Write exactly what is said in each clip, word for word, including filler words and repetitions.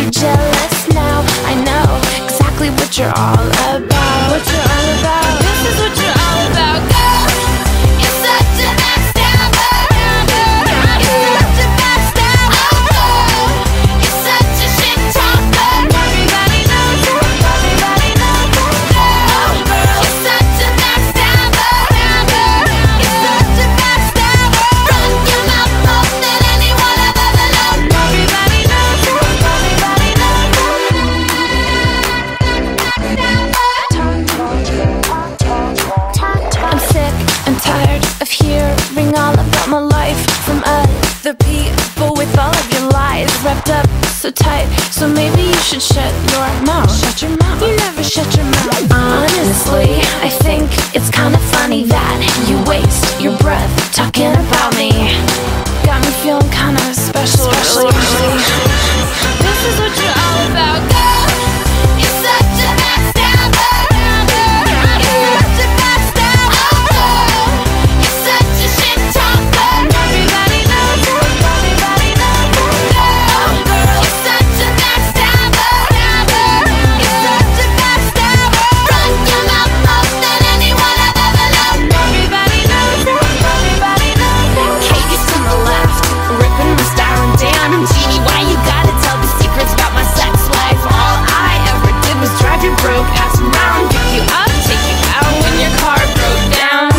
jealous now. I know exactly what you're all about. What you're all about. This is what you're all about. Girl, you're such a backstabber. You're such a backstabber. Oh, you're such a shit talker. Everybody knows it. Everybody knows it. Girl, you're such a backstabber. You're such a backstabber. Run your mouth more than anyone I've ever known. Everybody knows it. Everybody knows it. I'm sick and tired of hearing all about my life from other people with all of your lies wrapped up so tight. So maybe you should shut your mouth. Shut your mouth. You never shut your mouth. Honestly, I think it's kind of funny that you waste your breath talking about me. Got me feeling kind of special, really. This is what you're all about, girl. You're such a backstabber. You're such a backstabber. Oh, you're such a shit talker. Everybody knows it. Everybody knows it. Girl, you're such a backstabber. You're such a backstabber. Run your mouth more than anyone I've ever known. Everybody knows it. Everybody knows it. Katie's to my left, ripping my styling down. And Jeannie, why you gotta tell the secrets about my sex life? All I ever did was drive your broke ass around, pick you up, take you out when your car broke down.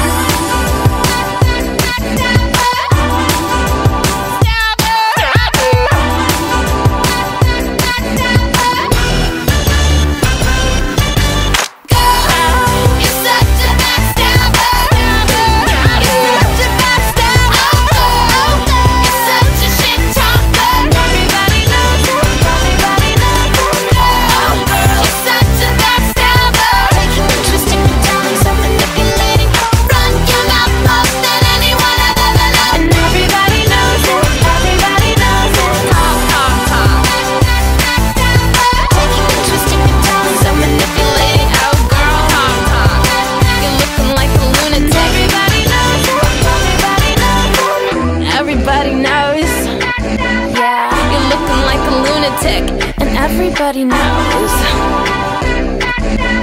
You're such a backstabber. You're such a backstabber. Oh, you're such a shit talker. Everybody knows it. Everybody knows it. Oh, you're such a backstabber. Taking interesting and telling so manipulating. Run your mouth more than anyone I've ever known. And everybody knows it. Everybody knows it. Talk, talk, talk. Taking interesting and telling so manipulating. Oh, girl, talk, talk. You're looking like a lunatic. Everybody knows it. Everybody knows it. Everybody knows. Yeah, you're looking like a lunatic, and everybody knows.